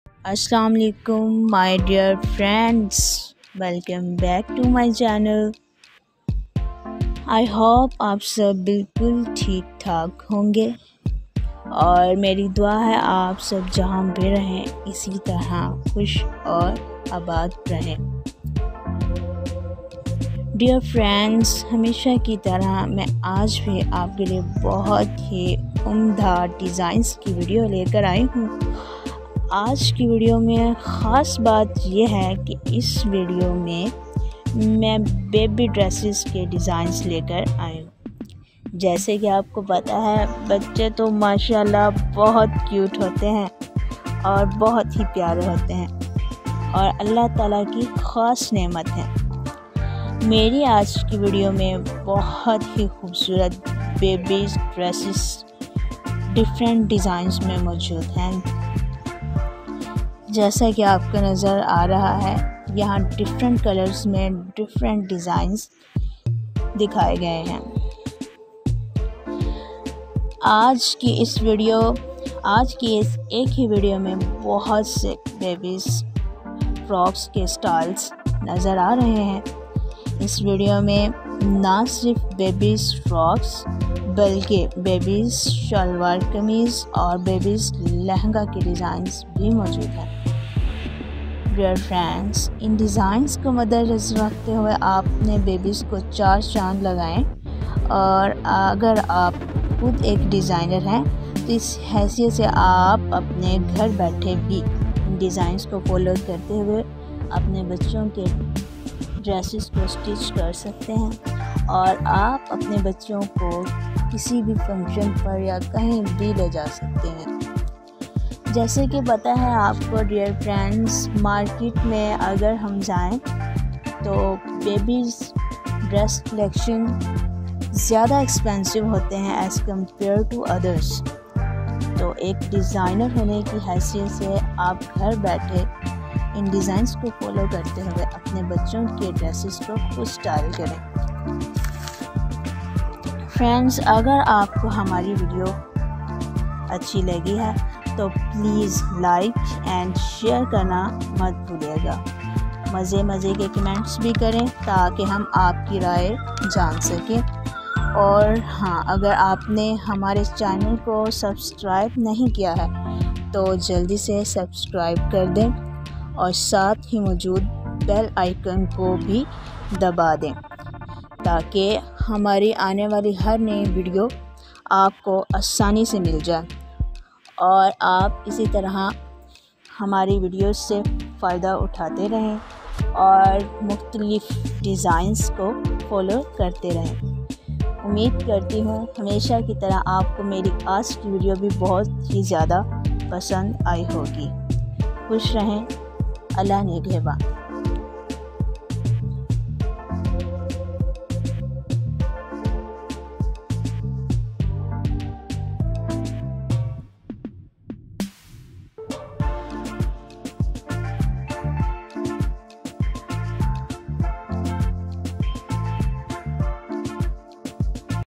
अस्सलाम वालेकुम my dear friends, welcome back to my channel. I hope आप सब बिल्कुल ठीक ठाक होंगे और मेरी दुआ है आप सब जहाँ भी रहें इसी तरह खुश और आबाद रहें। डियर फ्रेंड्स, हमेशा की तरह मैं आज भी आपके लिए बहुत ही उम्दा डिज़ाइंस की वीडियो लेकर आई हूँ। आज की वीडियो में ख़ास बात यह है कि इस वीडियो में मैं बेबी ड्रेसेस के डिज़ाइंस लेकर आई हूँ। जैसे कि आपको पता है, बच्चे तो माशाल्लाह बहुत क्यूट होते हैं और बहुत ही प्यारे होते हैं और अल्लाह ताला की ख़ास नेमत है। मेरी आज की वीडियो में बहुत ही खूबसूरत बेबी ड्रेसेस डिफरेंट डिज़ाइंस में मौजूद हैं। जैसा कि आपको नज़र आ रहा है, यहाँ डिफरेंट कलर्स में डिफरेंट डिज़ाइंस दिखाए गए हैं। आज की इस एक ही वीडियो में बहुत से बेबीज़ फ्रॉक्स के स्टाइल्स नज़र आ रहे हैं। इस वीडियो में ना सिर्फ बेबीज़ फ्रॉक्स बल्कि बेबीज़ शलवार कमीज़ और बेबीज़ लहंगा के डिज़ाइंस भी मौजूद हैं। डियर फ्रेंड्स, इन डिज़ाइंस को मद्देनज़र रखते हुए आपने बेबीज़ को 4 चांद लगाएं और अगर आप खुद एक डिज़ाइनर हैं तो इस हैसियत से आप अपने घर बैठे भी इन डिज़ाइंस को फॉलो करते हुए अपने बच्चों के ड्रेसेस को स्टिच कर सकते हैं और आप अपने बच्चों को किसी भी फंक्शन पर या कहीं भी ले जा सकते हैं। जैसे कि पता है आपको डियर फ्रेंड्स, मार्केट में अगर हम जाएं तो बेबीज़ ड्रेस कलेक्शन ज़्यादा एक्सपेंसिव होते हैं एज़ कम्पेयर टू अदर्स। तो एक डिज़ाइनर होने की हैसियत से आप घर बैठे इन डिज़ाइंस को फॉलो करते हुए अपने बच्चों के ड्रेसेस को खुद स्टाइल करें। फ्रेंड्स, अगर आपको हमारी वीडियो अच्छी लगी है तो प्लीज़ लाइक एंड शेयर करना मत भूलिएगा। मज़े के कमेंट्स भी करें ताकि हम आपकी राय जान सकें। और हाँ, अगर आपने हमारे चैनल को सब्सक्राइब नहीं किया है तो जल्दी से सब्सक्राइब कर दें और साथ ही मौजूद बेल आइकन को भी दबा दें ताकि हमारी आने वाली हर नई वीडियो आपको आसानी से मिल जाए और आप इसी तरह हमारी वीडियोस से फ़ायदा उठाते रहें और मुख्तलिफ़ डिज़ाइंस को फॉलो करते रहें। उम्मीद करती हूँ हमेशा की तरह आपको मेरी आज की वीडियो भी बहुत ही ज़्यादा पसंद आई होगी। खुश रहें, अल्लाह निगहबान।